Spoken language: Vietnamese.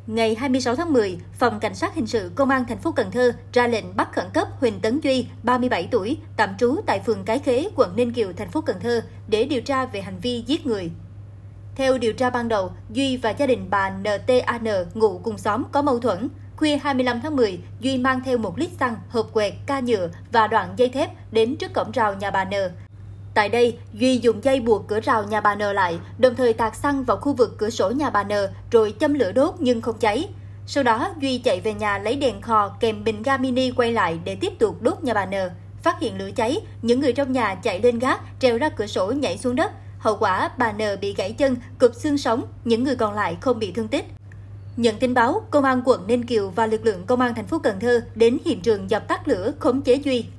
Ngày 26 tháng 10, Phòng Cảnh sát Hình sự Công an thành phố Cần Thơ ra lệnh bắt khẩn cấp Huỳnh Tấn Duy, 37 tuổi, tạm trú tại phường Cái Khế, quận Ninh Kiều, thành phố Cần Thơ để điều tra về hành vi giết người. Theo điều tra ban đầu, Duy và gia đình bà NTAN ngụ cùng xóm có mâu thuẫn. Khuya 25 tháng 10, Duy mang theo 1 lít xăng, hộp quẹt, ca nhựa và đoạn dây thép đến trước cổng rào nhà bà N. Tại đây, Duy dùng dây buộc cửa rào nhà bà N lại, đồng thời tạt xăng vào khu vực cửa sổ nhà bà N rồi châm lửa đốt nhưng không cháy. Sau đó, Duy chạy về nhà lấy đèn khò kèm bình ga mini quay lại để tiếp tục đốt nhà bà N. Phát hiện lửa cháy, những người trong nhà chạy lên gác, trèo ra cửa sổ nhảy xuống đất. Hậu quả, bà N bị gãy chân, cụt xương sống, những người còn lại không bị thương tích. Nhận tin báo, Công an quận Ninh Kiều và lực lượng Công an thành phố Cần Thơ đến hiện trường dập tắt lửa, khống chế Duy.